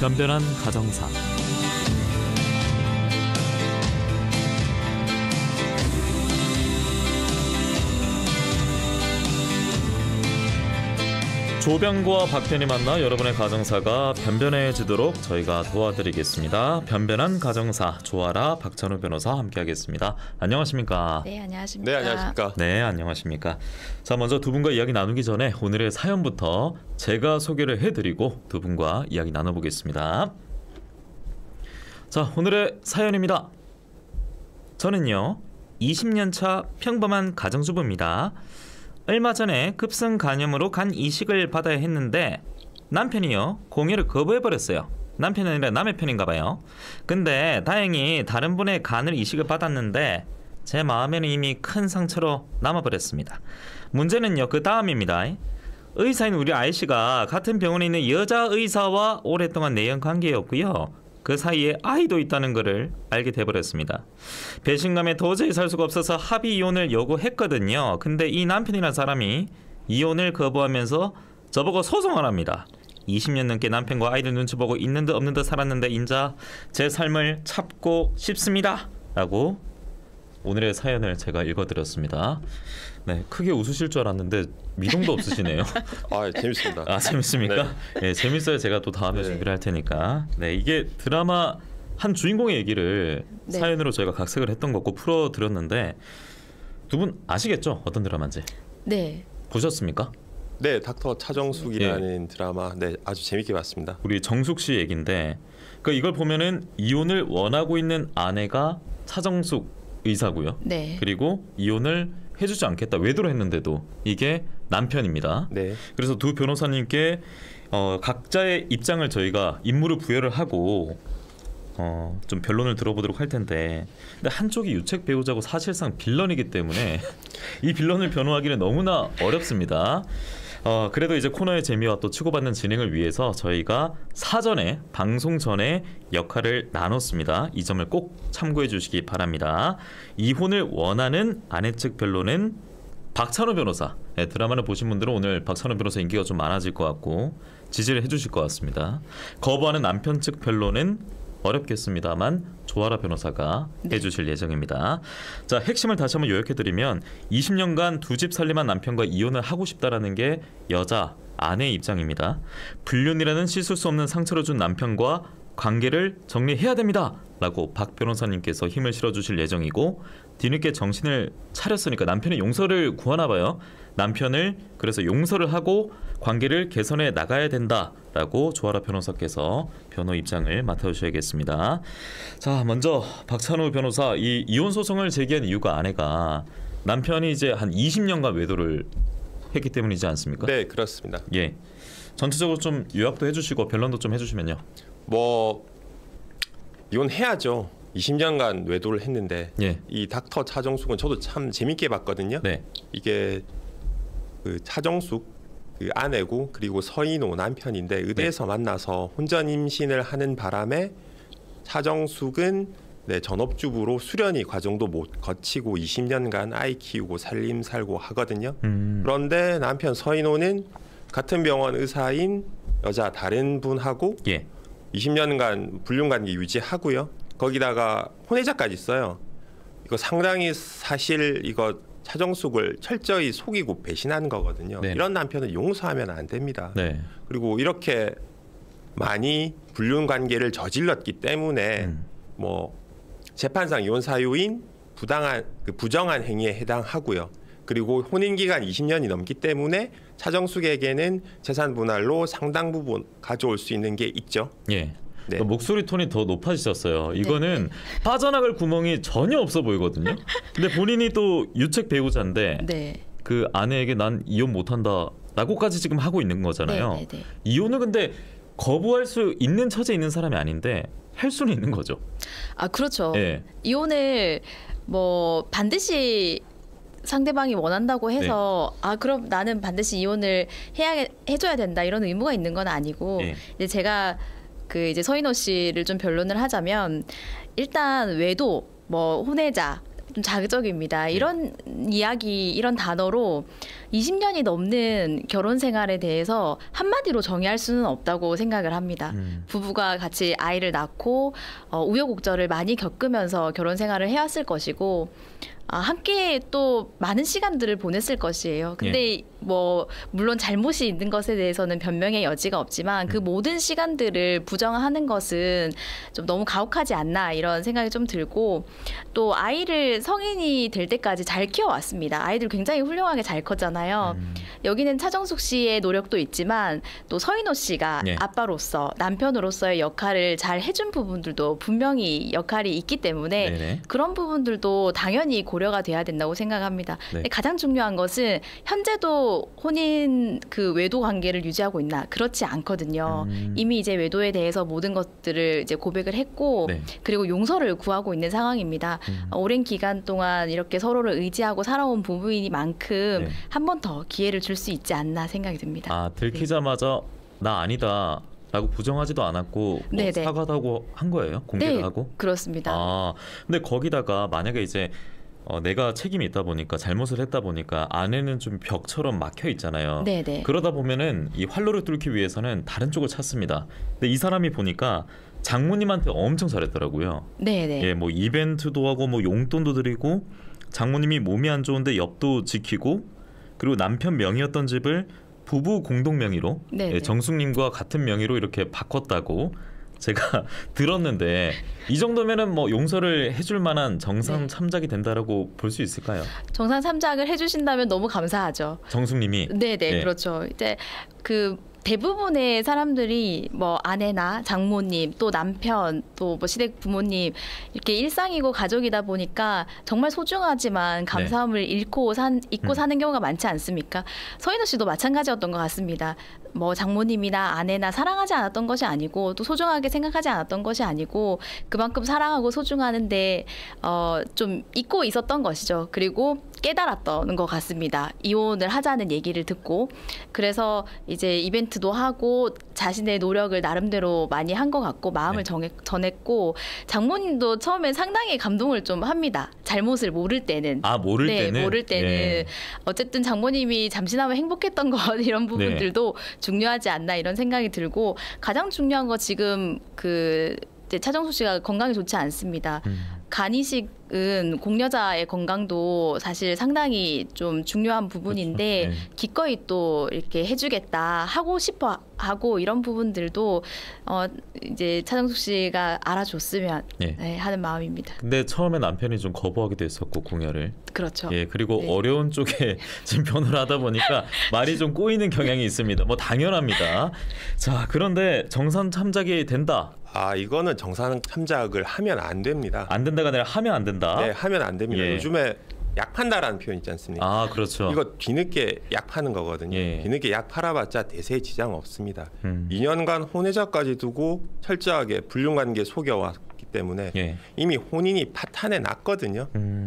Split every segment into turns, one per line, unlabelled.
변변한 가정사. 조변과 박변이 만나 여러분의 가정사가 변변해지도록 저희가 도와드리겠습니다. 변변한 가정사 조아라 박찬호 변호사 함께하겠습니다. 안녕하십니까?
네, 안녕하십니까?
네, 안녕하십니까?
네, 안녕하십니까? 자, 먼저 두 분과 이야기 나누기 전에 오늘의 사연부터 제가 소개를 해드리고 두 분과 이야기 나눠보겠습니다. 자, 오늘의 사연입니다. 저는요 20년차 평범한 가정주부입니다. 얼마 전에 급성 간염으로 간 이식을 받아야 했는데 남편이요 공여를 거부해버렸어요. 남편이 아니라 남의 편인가 봐요. 근데 다행히 다른 분의 간을 이식을 받았는데 제 마음에는 이미 큰 상처로 남아버렸습니다. 문제는요 그 다음입니다. 의사인 우리 아이씨가 같은 병원에 있는 여자 의사와 오랫동안 내연 관계였고요. 그 사이에 아이도 있다는 것을 알게 돼버렸습니다. 배신감에 도저히 살 수가 없어서 합의 이혼을 요구했거든요. 근데 이 남편이라는 사람이 이혼을 거부하면서 저보고 소송을 합니다. 20년 넘게 남편과 아이들 눈치 보고 있는 듯 없는 듯 살았는데 인자 제 삶을 찾고 싶습니다. 라고 오늘의 사연을 제가 읽어드렸습니다. 네, 크게 웃으실 줄 알았는데 미동도 없으시네요.
아, 재밌습니다.
아, 재밌습니까?
네.
네, 재밌어요. 제가 또 다음에 준비를 할 테니까. 네, 이게 드라마 한 주인공의 얘기를 사연으로 저희가 각색을 했던 거고 풀어드렸는데 두 분 아시겠죠? 어떤 드라마인지?
네.
보셨습니까?
네, 닥터 차정숙이라는 드라마 아주 재밌게 봤습니다.
우리 정숙 씨 얘기인데 그러니까 이걸 보면은 이혼을 원하고 있는 아내가 차정숙 의사고요.
네.
그리고 이혼을 해주지 않겠다 외도를 했는데도 이게 남편입니다.
네.
그래서 두 변호사님께 각자의 입장을 저희가 임무를 부여를 하고 좀 변론을 들어보도록 할 텐데 근데 한쪽이 유책 배우자고 사실상 빌런이기 때문에 이 빌런을 변호하기는 너무나 어렵습니다. 그래도 이제 코너의 재미와 또 치고받는 진행을 위해서 저희가 사전에 방송 전에 역할을 나눴습니다. 이 점을 꼭 참고해 주시기 바랍니다. 이혼을 원하는 아내 측 변론은 박찬호 변호사. 네, 드라마를 보신 분들은 오늘 박찬호 변호사 인기가 좀 많아질 것 같고 지지를 해주실 것 같습니다. 거부하는 남편 측 변론은 어렵겠습니다만 조아라 변호사가 해주실 예정입니다. 자, 핵심을 다시 한번 요약해드리면 20년간 두 집 살림한 남편과 이혼을 하고 싶다라는 게 여자 아내의 입장입니다. 불륜이라는 씻을 수 없는 상처를 준 남편과 관계를 정리해야 됩니다 라고 박 변호사님께서 힘을 실어주실 예정이고 뒤늦게 정신을 차렸으니까 남편의 용서를 구하나 봐요. 남편을 그래서 용서를 하고 관계를 개선해 나가야 된다라고 조아라 변호사께서 변호 입장을 맡아주셔야겠습니다. 자, 먼저 박찬호 변호사, 이 이혼 소송을 제기한 이유가 아내가 남편이 이제 한 20년간 외도를 했기 때문이지 않습니까?
네, 그렇습니다.
예, 전체적으로 좀 요약도 해주시고 변론도 좀 해주시면요.
이혼해야죠. 20년간 외도를 했는데 이 닥터 차정숙은 저도 참 재밌게 봤거든요.
네.
이게 그 차정숙 그 아내고 그리고 서인호 남편인데 의대에서 만나서 혼전 임신을 하는 바람에 차정숙은 전업주부로 수련이 과정도 못 거치고 20년간 아이 키우고 살림 살고 하거든요. 그런데 남편 서인호는 같은 병원 의사인 여자 다른 분하고 20년간 불륜 관계 유지하고요. 거기다가 혼외자까지 있어요. 이거 상당히 사실 이거 차정숙을 철저히 속이고 배신한 거거든요. 이런 남편은 용서하면 안 됩니다. 그리고 이렇게 많이 불륜 관계를 저질렀기 때문에 재판상 이혼 사유인 부정한 행위에 해당하고요. 그리고 혼인 기간 20년이 넘기 때문에 차정숙에게는 재산 분할로 상당 부분 가져올 수 있는 게 있죠.
목소리 톤이 더 높아지셨어요. 이거는 빠져나갈 구멍이 전혀 없어 보이거든요. 근데 본인이 또 유책 배우자인데 그 아내에게 난 이혼 못한다 라고까지 지금 하고 있는 거잖아요. 이혼을 근데 거부할 수 있는 처지에 있는 사람이 아닌데 할 수는 있는 거죠.
아, 그렇죠. 이혼을 반드시 상대방이 원한다고 해서 그럼 나는 반드시 이혼을 해줘야 된다 이런 의무가 있는 건 아니고 이제 제가 이제 서인호 씨를 좀 변론을 하자면 일단 외도 혼외자 좀 자극적입니다. 이런 이야기, 이런 단어로 20년이 넘는 결혼 생활에 대해서 한마디로 정의할 수는 없다고 생각을 합니다. 부부가 같이 아이를 낳고 우여곡절을 많이 겪으면서 결혼 생활을 해왔을 것이고 함께 또 많은 시간들을 보냈을 것이에요. 근데 뭐 물론 잘못이 있는 것에 대해서는 변명의 여지가 없지만 그 모든 시간들을 부정하는 것은 좀 너무 가혹하지 않나 이런 생각이 좀 들고 또 아이를 성인이 될 때까지 잘 키워왔습니다. 아이들 굉장히 훌륭하게 잘 컸잖아요. 여기는 차정숙 씨의 노력도 있지만 또 서인호 씨가 아빠로서 남편으로서의 역할을 잘 해준 부분들도 분명히 역할이 있기 때문에 그런 부분들도 당연히 고려가 돼야 된다고 생각합니다. 근데 가장 중요한 것은 현재도 혼인 그 외도 관계를 유지하고 있나 그렇지 않거든요. 이미 이제 외도에 대해서 모든 것들을 이제 고백을 했고 그리고 용서를 구하고 있는 상황입니다. 오랜 기간 동안 이렇게 서로를 의지하고 살아온 부부이니만큼 한 번 더 기회를 줄 수 있지 않나 생각이 듭니다.
들키자마자 나 아니다. 라고 부정하지도 않았고 사과하고 한 거예요? 공개를 하고?
그렇습니다.
근데 거기다가 만약에 이제 내가 책임이 있다 보니까 잘못을 했다 보니까 아내는 좀 벽처럼 막혀 있잖아요. 그러다 보면은 이 활로를 뚫기 위해서는 다른 쪽을 찾습니다. 근데 이 사람이 보니까 장모님한테 엄청 잘했더라고요. 뭐 이벤트도 하고 뭐 용돈도 드리고 장모님이 몸이 안 좋은데 엽도 지키고 그리고 남편 명의였던 집을 부부 공동 명의로 정숙님과 같은 명의로 이렇게 바꿨다고 제가 들었는데 이 정도면은 뭐 용서를 해줄 만한 정상 참작이 된다라고 볼 수 있을까요? 정상
참작을 해주신다면 너무 감사하죠.
정숙님이.
그렇죠. 이제 그 대부분의 사람들이 뭐 아내나 장모님 또 남편 또 뭐 시댁 부모님 이렇게 일상이고 가족이다 보니까 정말 소중하지만 감사함을 잊고 사는 경우가 많지 않습니까? 서인호 씨도 마찬가지였던 것 같습니다. 뭐 장모님이나 아내나 사랑하지 않았던 것이 아니고 또 소중하게 생각하지 않았던 것이 아니고 그만큼 사랑하고 소중하는데 좀 잊고 있었던 것이죠. 그리고 깨달았던 것 같습니다. 이혼을 하자는 얘기를 듣고 그래서 이제 이벤트도 하고 자신의 노력을 나름대로 많이 한 것 같고 마음을 전했고 장모님도 처음에 상당히 감동을 좀 합니다. 잘못을 모를 때는. 모를 때는 어쨌든 장모님이 잠시나마 행복했던 것 이런 부분들도 중요하지 않나 이런 생각이 들고 가장 중요한 거 지금 그 차정숙 씨가 건강이 좋지 않습니다. 간이식은 공여자의 건강도 사실 상당히 좀 중요한 부분인데 기꺼이 또 이렇게 해주겠다 하고 싶어 하고 이런 부분들도 이제 차정숙 씨가 알아줬으면 하는 마음입니다.
근데 처음에 남편이 좀 거부하기도 했었고 공여를.
그렇죠.
그리고 어려운 쪽에 지금 변호를 하다 보니까 말이 좀 꼬이는 경향이 있습니다. 뭐 당연합니다. 자, 그런데 정상 참작이 된다.
이거는 정상 참작을 하면 안 됩니다.
안 된다가 아니라 하면 안 된다.
하면 안 됩니다. 요즘에 약 판다라는 표현 있지 않습니까?
그렇죠.
이거 뒤늦게 약 파는 거거든요. 뒤늦게 약 팔아봤자 대세에 지장 없습니다. 2년간 혼외자까지 두고 철저하게 불륜관계 속여왔기 때문에 이미 혼인이 파탄에 났거든요.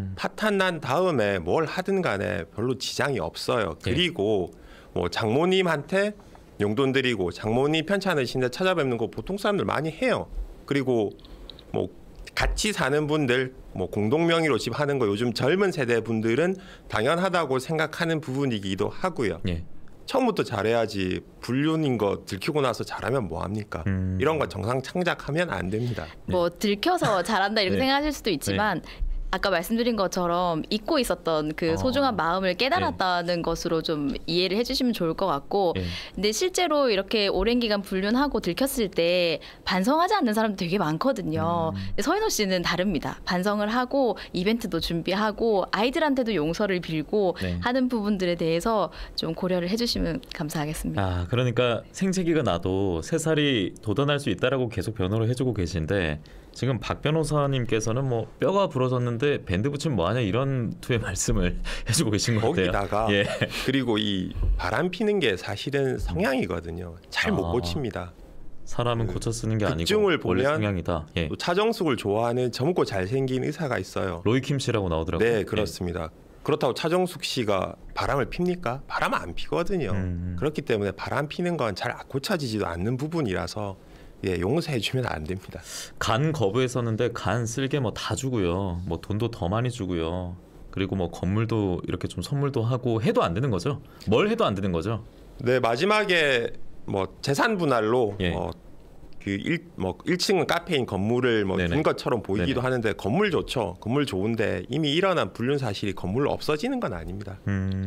파탄 난 다음에 뭘 하든 간에 별로 지장이 없어요. 그리고 뭐 장모님한테 용돈 드리고 장모님 편찮으신데 찾아뵙는 거 보통 사람들 많이 해요. 그리고 뭐 같이 사는 분들 뭐 공동 명의로 집 하는 거 요즘 젊은 세대 분들은 당연하다고 생각하는 부분이기도 하고요. 처음부터 잘해야지 불륜인 거 들키고 나서 잘하면 뭐 합니까? 이런 거 정상 창작하면 안 됩니다.
뭐 들켜서 잘한다 이렇게 생각하실 수도 있지만 아까 말씀드린 것처럼 잊고 있었던 그 소중한 마음을 깨달았다는 것으로 좀 이해를 해주시면 좋을 것 같고 근데 실제로 이렇게 오랜 기간 불륜하고 들켰을 때 반성하지 않는 사람도 되게 많거든요. 근데 서인호 씨는 다릅니다. 반성을 하고 이벤트도 준비하고 아이들한테도 용서를 빌고 하는 부분들에 대해서 좀 고려를 해주시면 감사하겠습니다.
그러니까 생채기가 나도 3살이 도전할 수 있다라고 계속 변호를 해주고 계신데 지금 박 변호사님께서는 뭐 뼈가 부러졌는데 밴드 붙이면 뭐하냐 이런 투의 말씀을 해주고 계신 것 같아요.
거기다가 그리고 이 바람 피는 게 사실은 성향이거든요. 잘 못 고칩니다.
사람은 고쳐 쓰는 게 아니고
극중을
원래
보면
성향이다.
또 차정숙을 좋아하는 젊고 잘생긴 의사가 있어요.
로이킴 씨라고 나오더라고요.
네, 그렇습니다. 그렇다고 차정숙 씨가 바람을 핍니까? 바람 안 피거든요. 그렇기 때문에 바람 피는 건 잘 고쳐지지도 않는 부분이라서 예, 용서해주면 안 됩니다.
간 거부했었는데 간 쓸게 뭐 다 주고요. 뭐 돈도 더 많이 주고요. 그리고 뭐 건물도 이렇게 좀 선물도 하고 해도 안 되는 거죠. 뭘 해도 안 되는 거죠.
네, 마지막에 뭐 재산 분할로
예.
그 1층은 카페인 건물을 뭐
네네.
준 것처럼 보이기도
네네.
하는데 건물 좋죠. 건물 좋은데 이미 일어난 불륜 사실이 건물로 없어지는 건 아닙니다.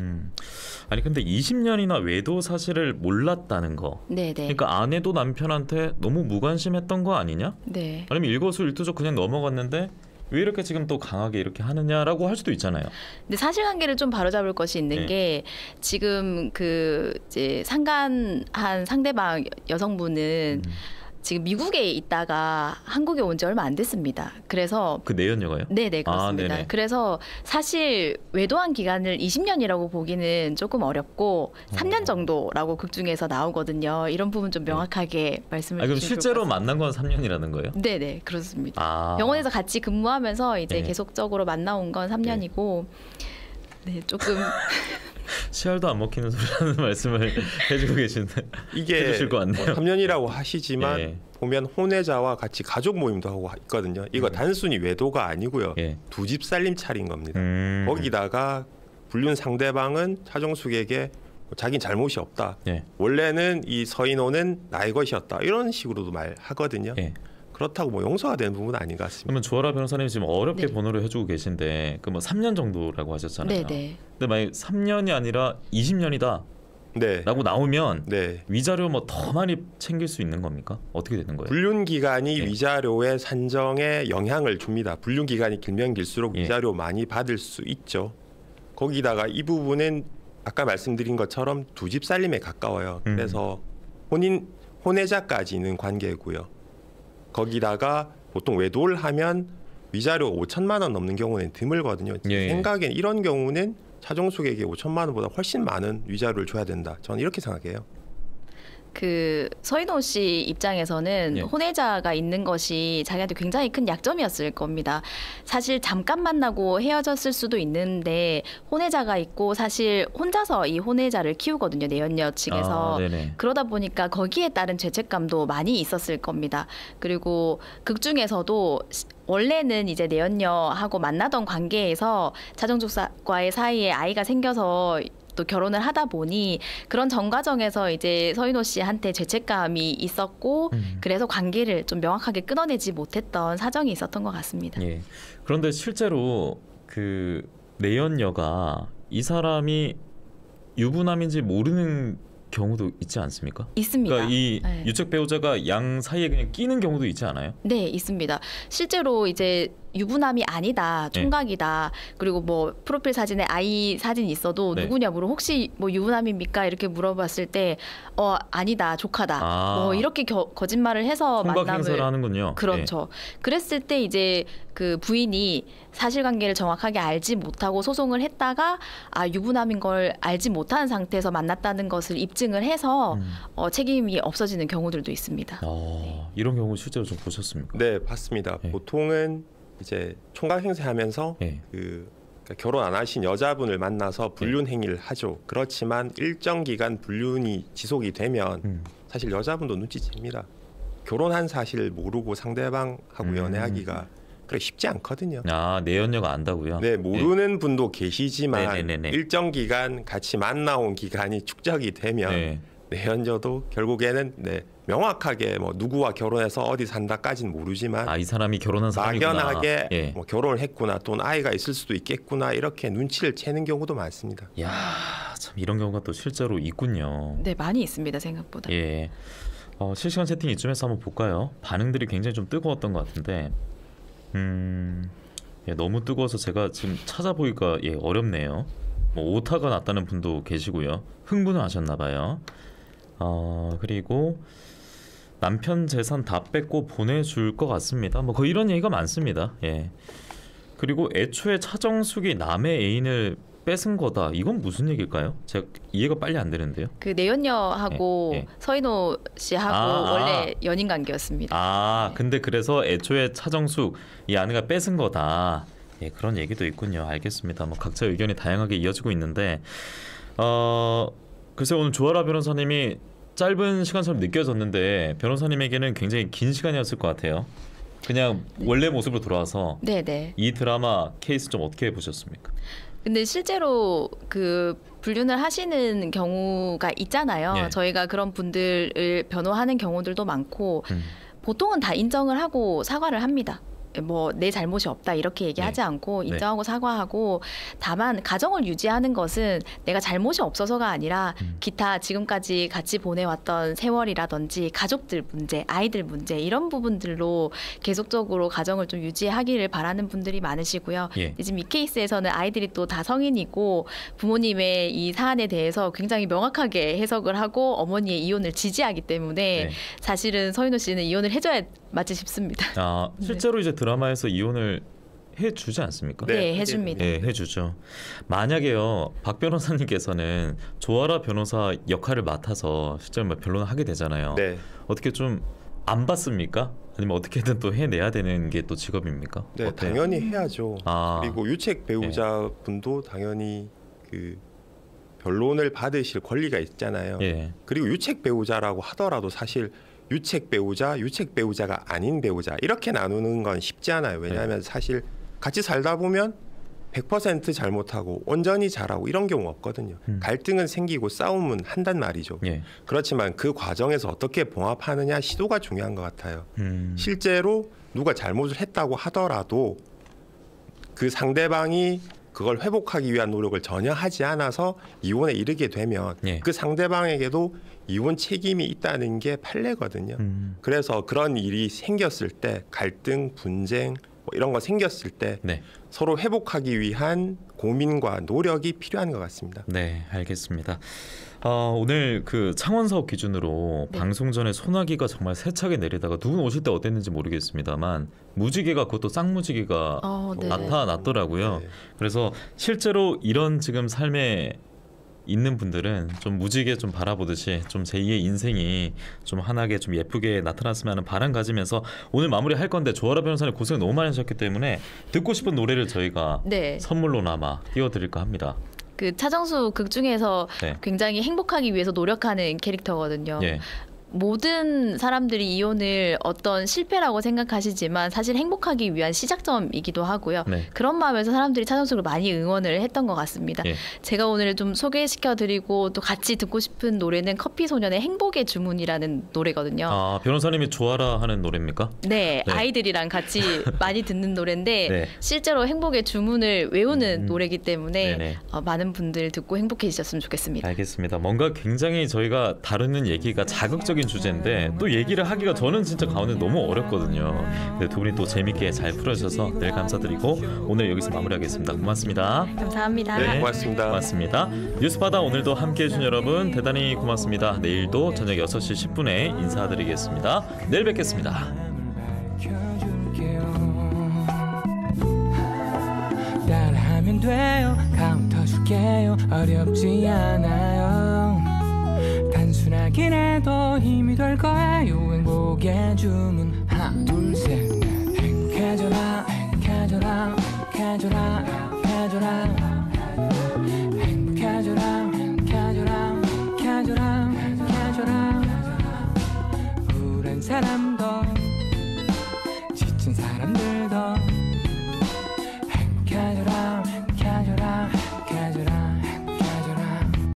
아니 근데 20년이나 외도 사실을 몰랐다는 거.
네네.
그러니까 아내도 남편한테 너무 무관심했던 거 아니냐?
네.
아니면 일거수일투족 그냥 넘어갔는데 왜 이렇게 지금 또 강하게 이렇게 하느냐라고 할 수도 있잖아요.
근데 사실관계를 좀 바로잡을 것이 있는
네.
게 지금 그 이제 상간한 상대방 여성분은 지금 미국에 있다가 한국에 온 지 얼마 안 됐습니다. 그래서
그 내연녀가요?
네네 그렇습니다.
네네.
그래서 사실 외도한 기간을 20년이라고 보기는 조금 어렵고 3년 정도라고 극 중에서 나오거든요. 이런 부분 좀 명확하게 말씀을
그럼
주시면
실제로
좋을 것
만난 건 3년이라는 거예요?
같습니다. 네네 그렇습니다.
아.
병원에서 같이 근무하면서 이제
네.
계속적으로 만나온 건 3년이고 네 조금
씨알도 안 먹히는 소리라는 말씀을 해주고 계신데
이게
해주실 것 같네요.
3년이라고 하시지만
예.
보면 혼외자와 같이 가족 모임도 하고 있거든요. 이거 단순히 외도가 아니고요.
예.
두 집 살림 차린 겁니다.
음.
거기다가 불륜 상대방은 차정숙에게 자긴 잘못이 없다.
예.
원래는 이 서인호는 나의 것이었다. 이런 식으로도 말하거든요.
예.
그렇다고 뭐 용서가 되는 부분은 아닌 것 같습니다.
그러면 주하라 변호사님 지금 어렵게
네.
번호를 해주고 계신데 그 뭐 3년 정도라고 하셨잖아요.
네네.
근데 만약 3년이 아니라 20년이다라고
네.
나오면
네.
위자료 뭐 더 많이 챙길 수 있는 겁니까? 어떻게 되는 거예요?
불륜 기간이
예.
위자료의 산정에 영향을 줍니다. 불륜 기간이 길면 길수록
예.
위자료 많이 받을 수 있죠. 거기다가 이 부분은 아까 말씀드린 것처럼 두 집 살림에 가까워요. 그래서 혼외자까지는 관계고요. 거기다가 보통 외도를 하면 위자료 5천만 원 넘는 경우는 드물거든요. 제
예.
생각엔 이런 경우는 차정숙에게 5천만 원보다 훨씬 많은 위자료를 줘야 된다. 저는 이렇게 생각해요.
그 서인호 씨 입장에서는
예.
혼외자가 있는 것이 자기한테 굉장히 큰 약점이었을 겁니다. 사실 잠깐 만나고 헤어졌을 수도 있는데 혼외자가 있고 사실 혼자서 이 혼외자를 키우거든요. 내연녀 측에서.
아, 네네.
그러다 보니까 거기에 따른 죄책감도 많이 있었을 겁니다. 그리고 극 중에서도 원래는 이제 내연녀하고 만나던 관계에서 차정숙과의 사이에 아이가 생겨서 또 결혼을 하다 보니 그런 전 과정에서 이제 서인호 씨한테 죄책감이 있었고 그래서 관계를 좀 명확하게 끊어내지 못했던 사정이 있었던 것 같습니다.
예. 그런데 실제로 그 내연녀가 이 사람이 유부남인지 모르는 경우도 있지 않습니까?
있습니다.
그러니까 이
네.
유책 배우자가 양 사이에 그냥 끼는 경우도 있지 않아요?
네, 있습니다. 실제로 이제 유부남이 아니다, 총각이다. 그리고 뭐 프로필 사진에 아이 사진이 있어도
네.
누구냐 물어 혹시 뭐 유부남입니까? 이렇게 물어봤을 때 아니다, 조카다.
아.
뭐 이렇게 거짓말을 해서
총각
만남을
행사를 하는군요.
그렇죠. 그랬을 때 이제 그 부인이 사실관계를 정확하게 알지 못하고 소송을 했다가 유부남인 걸 알지 못하는 상태에서 만났다는 것을 입증을 해서 책임이 없어지는 경우들도 있습니다.
이런 경우 실제로 좀 보셨습니까?
네, 봤습니다.
예.
보통은 이제 총각 행세하면서
예.
그러니까 결혼 안 하신 여자분을 만나서 불륜 행위를 하죠. 그렇지만 일정 기간 불륜이 지속이 되면 사실 여자분도 눈치챕니다. 결혼한 사실을 모르고 상대방하고 연애하기가 그래 쉽지 않거든요.
내연녀가 안다고요?
네, 모르는 분도 계시지만
네네네네.
일정 기간 같이 만나온 기간이 축적이 되면
네.
내연녀도 결국에는 명확하게 뭐 누구와 결혼해서 어디 산다까지는 모르지만
이 사람이 결혼한 사람이구나.
막연하게
예.
뭐 결혼을 했구나 또는 아이가 있을 수도 있겠구나 이렇게 눈치를 채는 경우도 많습니다.
야, 참 이런 경우가 또 실제로 있군요.
네, 많이 있습니다. 생각보다.
예. 실시간 채팅 이쯤에서 한번 볼까요? 반응들이 굉장히 좀 뜨거웠던 것 같은데, 너무 뜨거워서 제가 지금 찾아보기가 어렵네요. 뭐 오타가 났다는 분도 계시고요. 흥분을 하셨나봐요. 그리고 남편 재산 다 뺏고 보내줄 것 같습니다. 뭐 거의 이런 얘기가 많습니다. 예. 그리고 애초에 차정숙이 남의 애인을 뺏은 거다. 이건 무슨 얘기일까요? 제가 이해가 빨리 안 되는데요.
그 내연녀하고
예.
서인호 씨하고 원래 연인 관계였습니다.
근데 그래서 애초에 차정숙 이 아내가 뺏은 거다. 예, 그런 얘기도 있군요. 알겠습니다. 뭐 각자 의견이 다양하게 이어지고 있는데, 글쎄 오늘 주하라 변호사님이 짧은 시간처럼 느껴졌는데 변호사님에게는 굉장히 긴 시간이었을 것 같아요. 그냥 원래 모습으로 돌아와서
네네.
이 드라마 케이스 좀 어떻게 보셨습니까?
근데 실제로 그 불륜을 하시는 경우가 있잖아요.
예.
저희가 그런 분들을 변호하는 경우들도 많고 보통은 다 인정을 하고 사과를 합니다. 뭐 내 잘못이 없다 이렇게 얘기하지
네.
않고
네.
인정하고 사과하고, 다만 가정을 유지하는 것은 내가 잘못이 없어서가 아니라 기타 지금까지 같이 보내왔던 세월이라든지 가족들 문제, 아이들 문제 이런 부분들로 계속적으로 가정을 좀 유지하기를 바라는 분들이 많으시고요.
예.
지금 이 케이스에서는 아이들이 또 다 성인이고 부모님의 이 사안에 대해서 굉장히 명확하게 해석을 하고 어머니의 이혼을 지지하기 때문에
네.
사실은 서인호 씨는 이혼을 해줘야 맞지 싶습니다.
아, 실제로 이제 드라마에서 이혼을 해주지 않습니까?
네, 해줍니다.
네, 해주죠. 만약에요, 박 변호사님께서는 조아라 변호사 역할을 맡아서 실제로 뭐 변론을 하게 되잖아요.
네.
어떻게 좀 안 받습니까? 아니면 어떻게든 또 해내야 되는 게 또 직업입니까?
네,
어때요?
당연히 해야죠.
아,
그리고 유책 배우자분도 당연히 그 변론을 받으실 권리가 있잖아요.
예,
그리고 유책 배우자라고 하더라도 사실 유책 배우자, 유책 배우자가 아닌 배우자 이렇게 나누는 건 쉽지 않아요. 왜냐하면 사실 같이 살다 보면 100% 잘못하고 온전히 잘하고 이런 경우 없거든요. 갈등은 생기고 싸움은 한단 말이죠.
예,
그렇지만 그 과정에서 어떻게 봉합하느냐 시도가 중요한 것 같아요. 실제로 누가 잘못을 했다고 하더라도 그 상대방이 그걸 회복하기 위한 노력을 전혀 하지 않아서 이혼에 이르게 되면
예.
그 상대방에게도 이혼 책임이 있다는 게 판례거든요. 그래서 그런 일이 생겼을 때 갈등, 분쟁 뭐 이런 거 생겼을 때
네,
서로 회복하기 위한 고민과 노력이 필요한 것 같습니다.
네, 알겠습니다. 오늘 그 창원 사업 기준으로
네.
방송 전에 소나기가 정말 세차게 내리다가 두 분 오실 때 어땠는지 모르겠습니다만 무지개가, 그것도 쌍무지개가
네.
나타났더라고요.
네.
그래서 실제로 이런 지금 삶에 있는 분들은 좀 무지개 좀 바라보듯이 좀 제2의 인생이 좀 환하게 좀 예쁘게 나타났으면 하는 바람 가지면서 오늘 마무리할 건데, 조아라 변호사님 고생 너무 많이 하셨기 때문에 듣고 싶은 노래를 저희가
네.
선물로나마 띄워드릴까 합니다.
그 차정수 극 중에서
네.
굉장히 행복하기 위해서 노력하는 캐릭터거든요.
예,
모든 사람들이 이혼을 어떤 실패라고 생각하시지만 사실 행복하기 위한 시작점이기도 하고요.
네.
그런 마음에서 사람들이 차정숙을 많이 응원을 했던 것 같습니다.
예.
제가 오늘 좀 소개시켜드리고 또 같이 듣고 싶은 노래는 커피소년의 행복의 주문이라는 노래거든요.
아, 변호사님이 좋아라 하는 노래입니까?
네,
네.
아이들이랑 같이 많이 듣는 노래인데
네.
실제로 행복의 주문을 외우는 노래이기 때문에
네네.
많은 분들 듣고 행복해지셨으면 좋겠습니다.
알겠습니다. 뭔가 굉장히 저희가 다루는 얘기가 자극적인 주제인데 또 얘기를 하기가 저는 진짜 가운데 너무 어렵거든요. 근데 두 분이 또 재밌게 잘 풀어주셔서 늘 감사드리고 오늘 여기서 마무리하겠습니다. 고맙습니다.
감사합니다.
네, 고맙습니다.
고맙습니다. 뉴스바다 오늘도 함께해 주신 여러분 대단히 고맙습니다. 내일도 저녁 6시 10분에 인사드리겠습니다. 내일 뵙겠습니다.
따라하면 돼요. 카운터 줄게요. 어렵지 않아요. 단순하긴 해도 힘이 될 거예요. 행복의 주문 하나 둘 셋 넷. 행복해져라 행복해져라 행복해져라 행복해져라 행복해져라 행복해져라 행복해져라 행복해져라 우울한 사람도